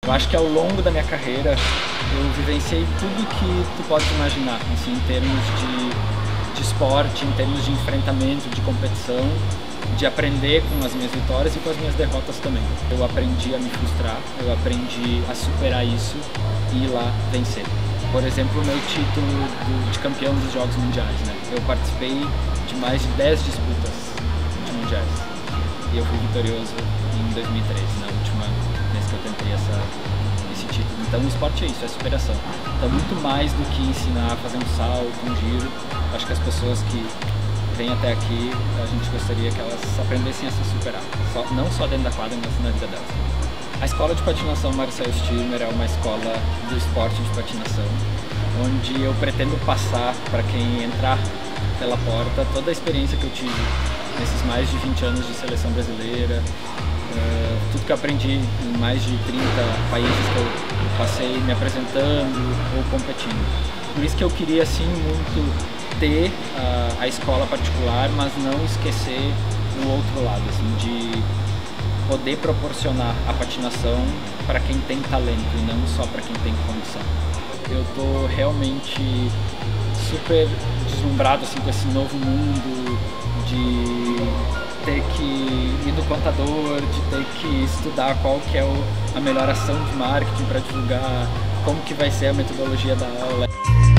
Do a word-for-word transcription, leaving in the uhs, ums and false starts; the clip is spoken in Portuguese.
Eu acho que ao longo da minha carreira eu vivenciei tudo que tu pode imaginar, assim, em termos de, de esporte, em termos de enfrentamento, de competição, de aprender com as minhas vitórias e com as minhas derrotas também. Eu aprendi a me frustrar, eu aprendi a superar isso e ir lá vencer. Por exemplo, o meu título do, de campeão dos Jogos Mundiais, né? Eu participei de mais de dez disputas de mundiais e eu fui vitorioso em dois mil e treze, na última vez que eu tentei essa, esse título. Então o esporte é isso, é superação. Então muito mais do que ensinar a fazer um salto, um giro, acho que as pessoas que vêm até aqui, a gente gostaria que elas aprendessem a se superar, só, não só dentro da quadra, mas na vida delas. A escola de patinação Marcel Stirmer é uma escola do esporte de patinação, onde eu pretendo passar para quem entrar pela porta toda a experiência que eu tive nesses mais de vinte anos de seleção brasileira, uh, tudo que eu aprendi em mais de trinta países que eu passei me apresentando ou competindo. Por isso que eu queria assim muito ter uh, a escola particular, mas não esquecer o outro lado, assim, de poder proporcionar a patinação para quem tem talento e não só para quem tem condição. Eu tô realmente super deslumbrado assim, com esse novo mundo de ter que ir no contador, de ter que estudar qual que é o, a melhor ação de marketing para divulgar, como que vai ser a metodologia da aula.